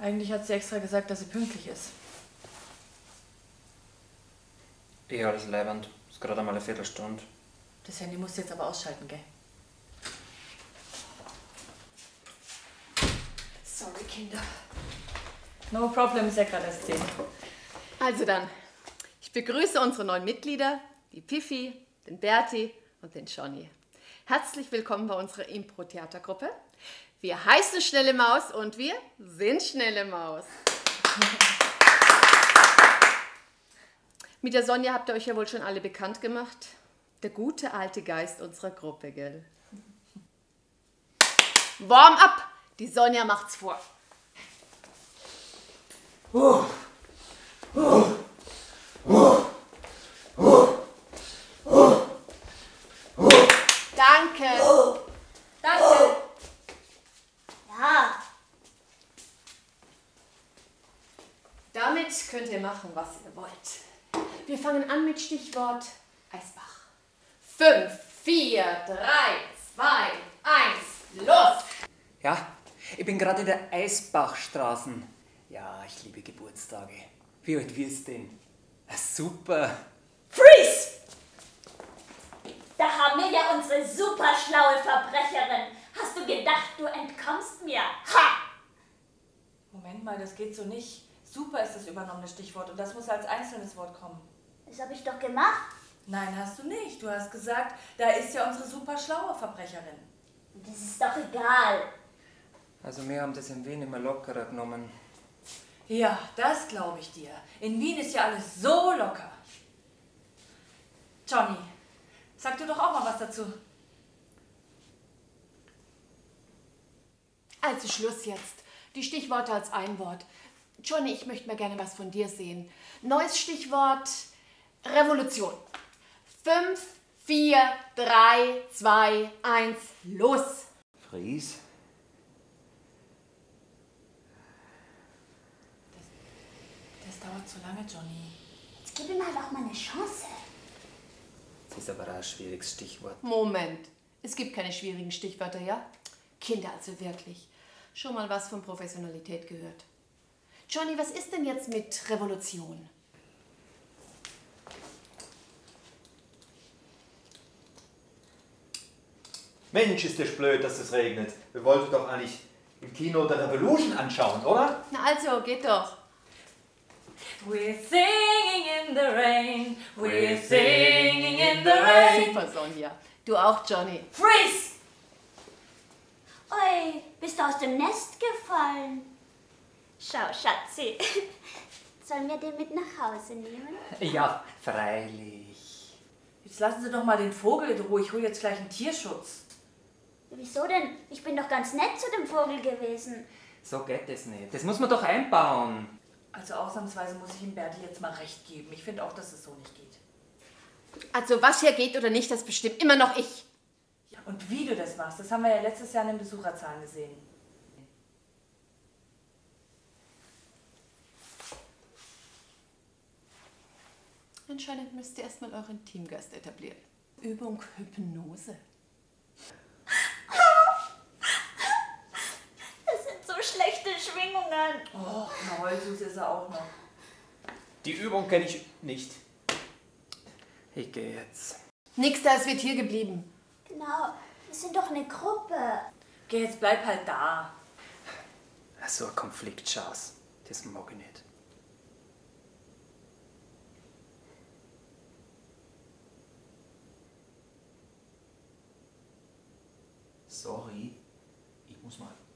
Eigentlich hat sie extra gesagt, dass sie pünktlich ist. Alles leibend. Ist gerade einmal eine Viertelstunde. Das Handy musst du jetzt aber ausschalten, gell? Sorry, Kinder. No problem, ist ja gerade erst 10. Also dann, ich begrüße unsere neuen Mitglieder, die Piffi, den Berti und den Johnny. Herzlich willkommen bei unserer Impro-Theatergruppe. Wir heißen Schnelle Maus und wir sind Schnelle Maus. Mit der Sonja habt ihr euch ja wohl schon alle bekannt gemacht. Der gute alte Geist unserer Gruppe, gell? Warm up! Die Sonja macht's vor. Danke. Danke. Ja. Damit könnt ihr machen, was ihr wollt. Wir fangen an mit Stichwort Eisbach. 5, 4, 3, 2, 1, los! Ja, ich bin gerade in der Eisbachstraßen. Ja, ich liebe Geburtstage. Wie alt wirst du denn? Super. Freeze! Da haben wir ja unsere super schlaue Verbrecherin. Hast du gedacht, du entkommst mir? Ha! Moment mal, das geht so nicht. Super ist das übernommene Stichwort und das muss als einzelnes Wort kommen. Das habe ich doch gemacht. Nein, hast du nicht. Du hast gesagt, da ist ja unsere super schlaue Verbrecherin. Das ist doch egal. Also wir haben das in Wien immer lockerer genommen. Ja, das glaube ich dir. In Wien ist ja alles so locker. Johnny, sag du doch auch mal was dazu. Also Schluss jetzt. Die Stichworte als ein Wort. Johnny, ich möchte mal gerne was von dir sehen. Neues Stichwort Revolution. 5, 4, 3, 2, 1, los! Fries? Das dauert zu lange, Johnny. Jetzt gib ihm halt auch mal eine Chance. Das ist aber auch ein schwieriges Stichwort. Moment, es gibt keine schwierigen Stichwörter, ja? Kinder, also wirklich. Schon mal was von Professionalität gehört. Johnny, was ist denn jetzt mit Revolution? Mensch, ist das blöd, dass es regnet. Wir wollten doch eigentlich im Kino The Revolution anschauen, oder? Na also, geht doch. We're singing in the rain, we're singing in the rain. Super, Sonja. Du auch, Johnny. Freeze! Ui, bist du aus dem Nest gefallen? Schau, Schatzi. Sollen wir den mit nach Hause nehmen? Ja, freilich. Jetzt lassen Sie doch mal den Vogel in Ruhe. Ich hole jetzt gleich einen Tierschutz. Wieso denn? Ich bin doch ganz nett zu dem Vogel gewesen. So geht das nicht. Das muss man doch einbauen. Also ausnahmsweise muss ich ihm Berti jetzt mal recht geben. Ich finde auch, dass es so nicht geht. Also was hier geht oder nicht, das bestimmt immer noch ich. Und wie du das machst, das haben wir ja letztes Jahr in den Besucherzahlen gesehen. Anscheinend müsst ihr erstmal euren Teamgeist etablieren. Übung Hypnose. Das sind so schlechte Schwingungen. Oh, na Heulsuse ist er auch noch. Die Übung kenne ich nicht. Ich gehe jetzt. Nix da, es wird hier geblieben. Genau, wir sind doch eine Gruppe. Geh, jetzt bleib halt da. So ein Konfliktschatz. Das mag ich nicht. Sorry, ich muss mal